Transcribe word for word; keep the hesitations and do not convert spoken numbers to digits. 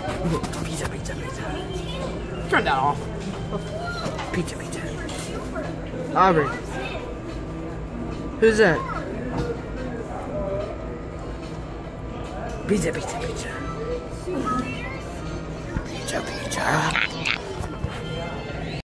Pizza, pizza, pizza. Turn that off. Pizza, pizza. Aubrey. Who's that? Pizza, pizza, pizza. Pizza, pizza.